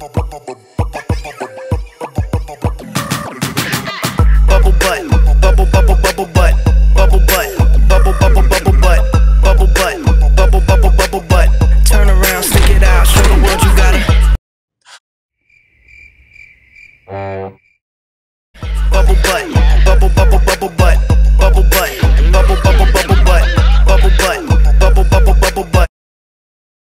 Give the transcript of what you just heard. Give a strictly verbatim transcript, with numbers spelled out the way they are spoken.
Bubble butt, bubble bubble bubble butt, bubble butt, bubble bubble bubble butt, bubble butt, bubble bubble bubble butt. Turn around, stick it out, show the world you got it.